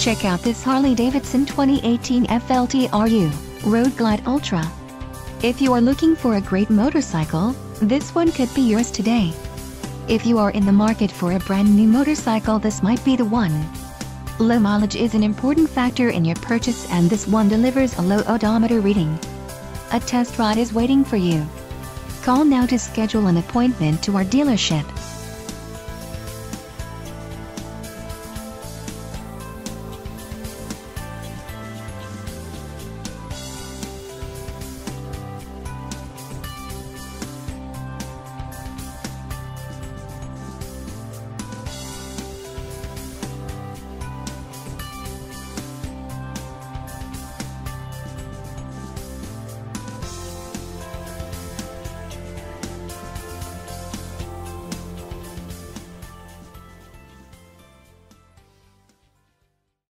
Check out this Harley-Davidson 2018 FLTRU Road Glide Ultra. If you are looking for a great motorcycle, this one could be yours today. If you are in the market for a brand new motorcycle, this might be the one. Low mileage is an important factor in your purchase, and this one delivers a low odometer reading. A test ride is waiting for you. Call now to schedule an appointment to our dealership.